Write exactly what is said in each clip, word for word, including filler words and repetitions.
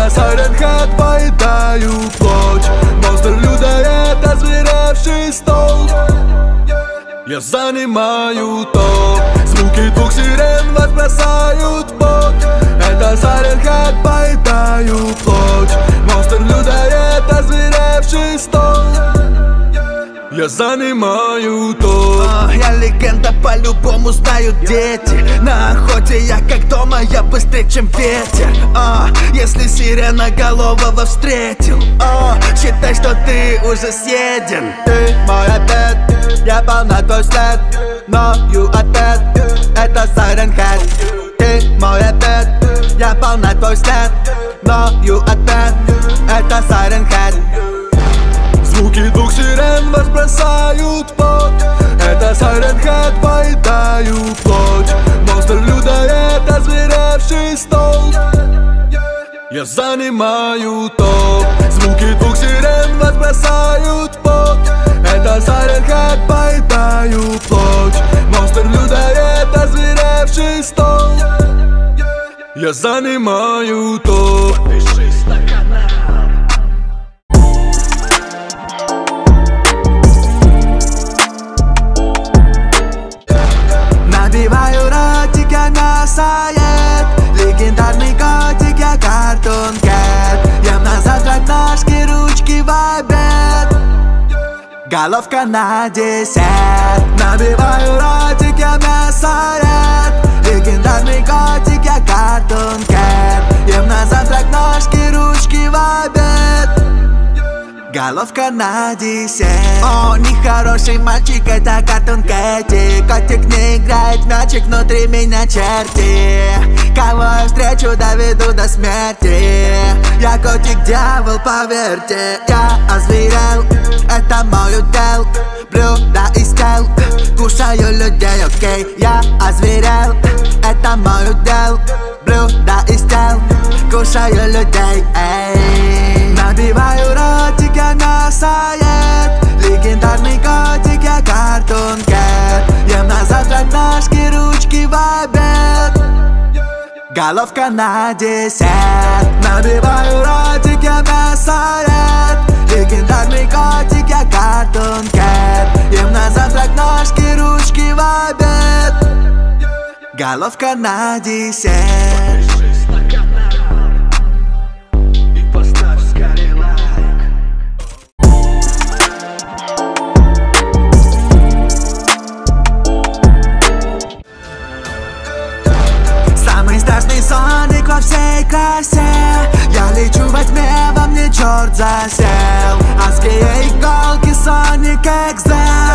Это Siren Head, поедаю плоть. Монстр людоед, озверевший стол. Я занимаю топ. Звуки двух сирен вас бросают в бок. Это Siren Head, поедаю плоть. Монстр людоед, озверевший стол. Я занимаю топ. uh, Я легенда, по-любому знают дети. На охоте я как дома, я быстрее, чем ветер. uh, Если сиреноголового встретил, uh, считай, что ты уже съеден. Ты мой ответ, я полна твой след. Ною ответ, это Siren Head. Ты мой ответ, я полна твой след. Ною ответ, это Siren Head. Звуки двух сирен вас бросают в пот. Это Siren Head, поедаю плоть. Монстр людоед, озверевший стол. Я занимаю топ. Звуки двух сирен вас бросают в пот. Это Siren Head, поедаю плоть. Монстр людоед, озверевший стол. Я занимаю топ. Подпишись на канал. Набиваю ротик, я мясоед. Легендарный котик, я Cartoon Cat. Ем на завтрак ножки, ручки в обед. Головка на десерт. Набиваю ротик, я мясоед. Легендарный котик, я Cartoon Cat. Ем на завтрак ножки, ручки в обед. Головка на десерт. О, нехороший мальчик, это Cartoon Cat. Котик не играет в мячик, внутри меня черти. Кого я встречу, доведу до смерти. Я котик-дьявол, поверьте. Я озверел, это мой удел. Блюдо из тел, кушаю людей, окей. Я озверел, это мой удел. Блюдо из тел, кушаю людей, эй. Набиваю ротик, я мясоед. Легендарный котик, я Cartoon Cat. Ем на завтрак ножки, ручки в обед. Головка на десерт. Набиваю ротик, я мясоед. Легендарный котик, я Cartoon Cat. Ем на завтрак ножки, ручки в обед. Головка на десерт. Подпишись на канал и поставь скорее лайк. Самый страшный Соник во всей красе. Я лечу во тьме, во мне черт засел. Адские иголки, Соник Экзе.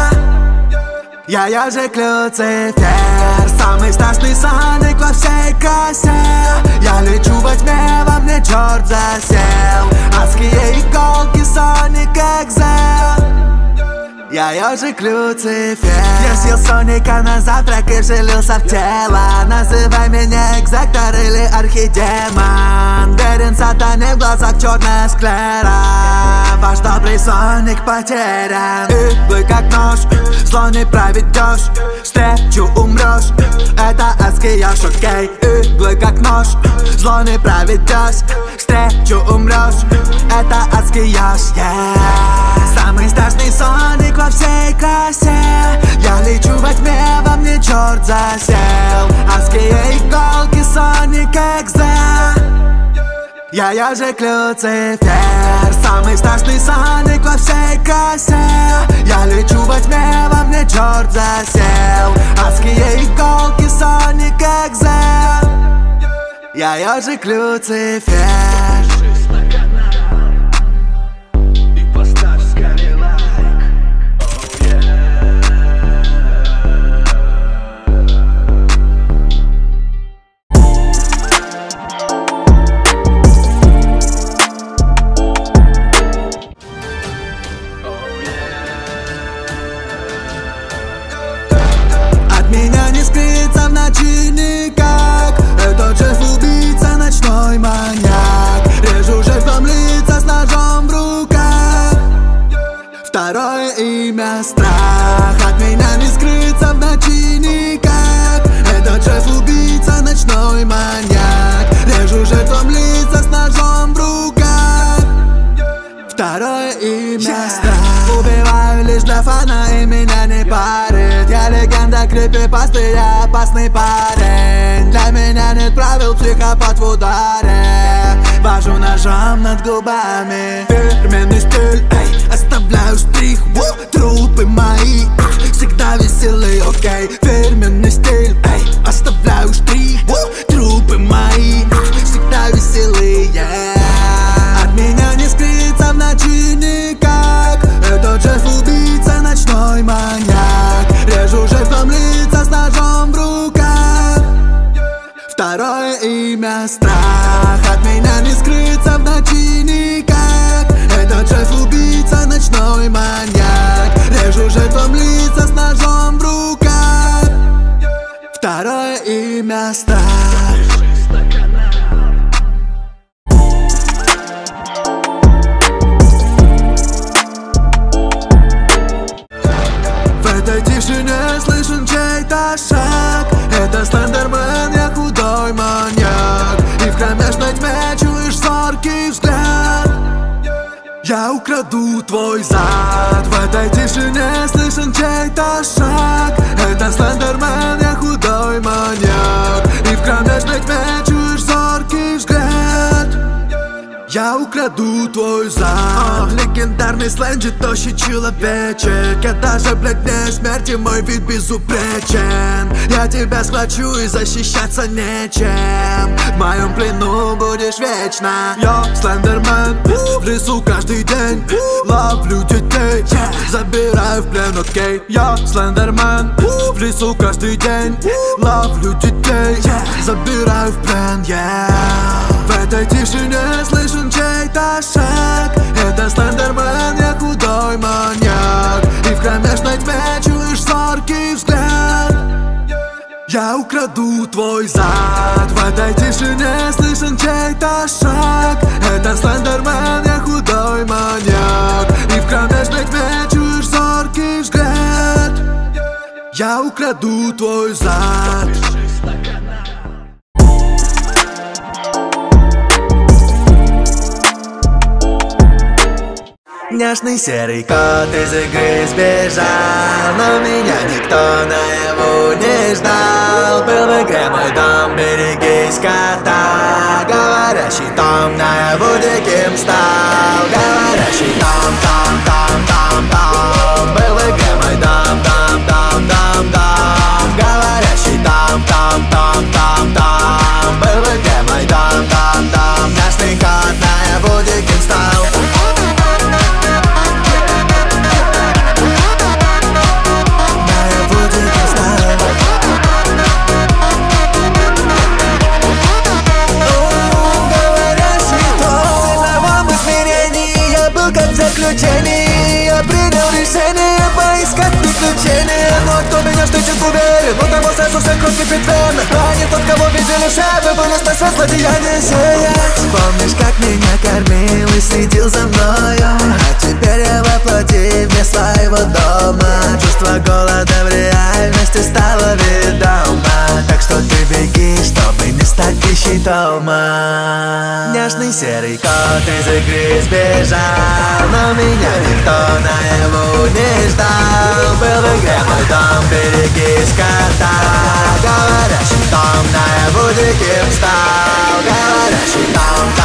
Я ежик Люцифер. Самый страшный Соник во всей красе. Я лечу во тьме, во мне черт засел. Адские иголки, Соник Экзе. Я ежик Люцифер. Я съел Соника на завтрак и вселился в тело. Называй меня экзектор или архидемон. Верен сатане, в глазах черная склера. Ваш добрый Соник потерян. Иглы как нож, зло не проведешь. Встречу умрешь, это адскияж, окей. Иглы как нож, зло не проведешь. Встречу умрешь, это адскияж, yeah. Самый страшный Соник во всей красе. Я лечу во тьме, во мне черт засел. Адские иголки, Соник Экзе. Я ежик Люцифер. Самый страшный Соник во всей красе. Я лечу во тьме, во мне черт засел. Адские иголки, Соник Экзе. Я ежик Люцифер. Подпишись на канал и поставь скорее лайк. От меня не скрыться в ночи никак. Этот шеф-убийца, ночной маньяк. Режу жертвам лица с ножом в руках. Второе имя страх. От меня не скрыться в ночи никак. Этот шеф-убийца, ночной маньяк. Режу жертвам лица с ножом в руках. Второе имя страх. Убиваю лишь для фана и меня не парит. Я легенда крипипасты, я опасный парень. Для меня нет правил, психопат в ударе. Вожу ножом над губами. Фирменный стиль, эй, оставляю штрих. Ву, трупы мои, ах, всегда веселые, окей. Фирменный стиль, эй, оставляю штрих. Ву, трупы мои, ах, всегда веселые. От меня не скрыться в ночи никак. Этот шеф-убийца, ночной маньяк. Режу жертвам лица с ножом в руках. Второе имя страх. От меня не скрыться в ночи никак. Этот шеф-убийца, ночной маньяк. Режу жертвам лица с ножом в руках. Второе имя страх. Слышен чей-то шаг. Это Слендермен, я худой маньяк. И в кромешной тьме чуешь зоркий взгляд. Я украду твой зад. В этой тишине слышен чей-то шаг. Это Слендермен, я худой маньяк. И в кромешной тьме чуешь зоркий взгляд. Я украду твой зад. Легендарный Сленджи, тощий человечек. Я даже, блядь, не смерти, мой вид безупречен. Я тебя схвачу и защищаться нечем. В моем плену будешь вечно. Я Слендермен, в лесу каждый день. Ловлю детей, забираю в плен, окей. Я Слендермен, в лесу каждый день. Ловлю детей, забираю в плен, yeah. В этой тишине слышен чей-то шаг. Это Слендермен, я худой маньяк. И в кромешной тьме чуешь зоркий взгляд. Я украду твой зад. В этой тишине слышен чей-то шаг. Это Слендермен, я худой маньяк. И в кромешной тьме чуешь зоркий взгляд. Я украду твой зад. Няшный серый кот из игры сбежал, но меня никто наяву не ждал. Был в игре мой дом, берегись кота. Говорящий том наяву диким стал. Говорящий том, том, том, том, том. Был в игре мой дом, дом, дом, дом, дом. Говорящий том, том, том, том, том. Был в игре мой дом, дом, дом. Няшный кот наяву диким стал. Я принял решение поискать приключения. Но кто меня встретит, уверен, у того сразу вся кровь кипит в венах. А не тот, кого видели шефы, были на свет злодеяния сеять. Помнишь, как меня кормил и следил за мною? А теперь я воплоти вне своего дома. Чувство голода в реальности стало ведомо. Так что ты беги, чтобы не стать пищей дома. Няшный серый кот из игры сбежал, но меня никто наяву не ждал. Был в игре мой дом, берегись кота. Говорящий том наяву диким стал. Говорящий том.